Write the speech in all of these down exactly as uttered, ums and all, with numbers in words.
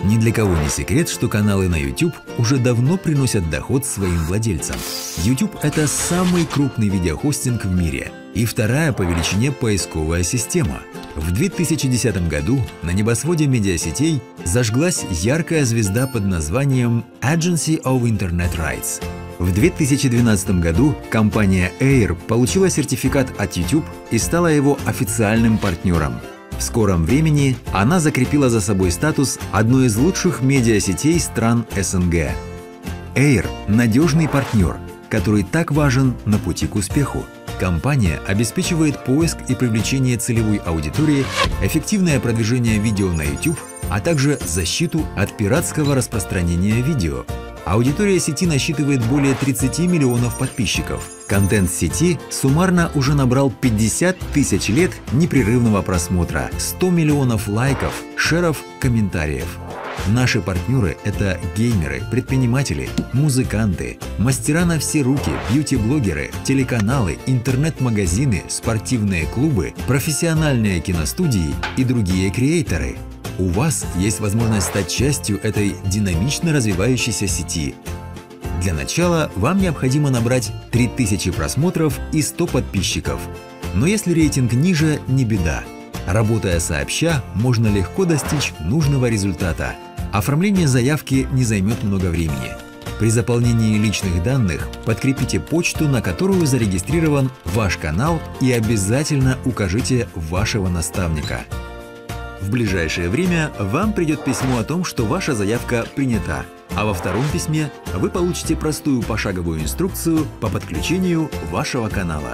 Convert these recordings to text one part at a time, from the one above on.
Ни для кого не секрет, что каналы на YouTube уже давно приносят доход своим владельцам. YouTube – это самый крупный видеохостинг в мире и вторая по величине поисковая система. В две тысячи десятом году на небосводе медиасетей зажглась яркая звезда под названием Agency of Internet Rights. В две тысячи двенадцатом году компания Эйр получила сертификат от YouTube и стала его официальным партнером. В скором времени она закрепила за собой статус одной из лучших медиасетей стран эс эн гэ. Эйр – надежный партнер, который так важен на пути к успеху. Компания обеспечивает поиск и привлечение целевой аудитории, эффективное продвижение видео на YouTube, а также защиту от пиратского распространения видео. Аудитория сети насчитывает более тридцати миллионов подписчиков. Контент сети суммарно уже набрал пятьдесят тысяч лет непрерывного просмотра, сто миллионов лайков, шеров, комментариев. Наши партнеры – это геймеры, предприниматели, музыканты, мастера на все руки, бьюти-блогеры, телеканалы, интернет-магазины, спортивные клубы, профессиональные киностудии и другие креаторы. У вас есть возможность стать частью этой динамично развивающейся сети. Для начала вам необходимо набрать три тысячи просмотров и сто подписчиков. Но если рейтинг ниже, не беда. Работая сообща, можно легко достичь нужного результата. Оформление заявки не займет много времени. При заполнении личных данных подкрепите почту, на которую зарегистрирован ваш канал, и обязательно укажите вашего наставника. В ближайшее время вам придет письмо о том, что ваша заявка принята, а во втором письме вы получите простую пошаговую инструкцию по подключению вашего канала.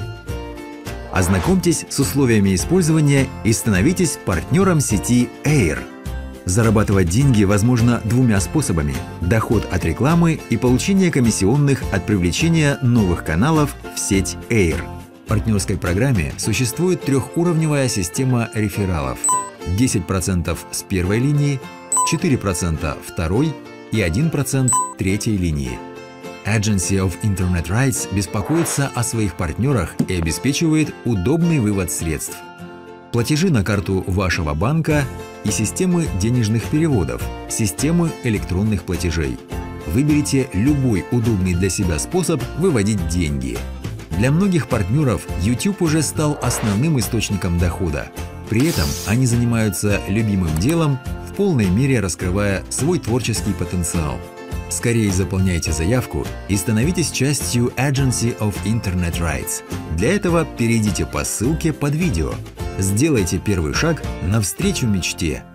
Ознакомьтесь с условиями использования и становитесь партнером сети Эйр. Зарабатывать деньги возможно двумя способами – доход от рекламы и получение комиссионных от привлечения новых каналов в сеть Эйр. В партнерской программе существует трехуровневая система рефералов. десять процентов с первой линии, четыре процента второй и один процент третьей линии. Agency of Internet Rights беспокоится о своих партнерах и обеспечивает удобный вывод средств. Платежи на карту вашего банка и системы денежных переводов, системы электронных платежей. Выберите любой удобный для себя способ выводить деньги. Для многих партнеров YouTube уже стал основным источником дохода. При этом они занимаются любимым делом, в полной мере раскрывая свой творческий потенциал. Скорее заполняйте заявку и становитесь частью Agency of Internet Rights. Для этого перейдите по ссылке под видео. Сделайте первый шаг навстречу мечте.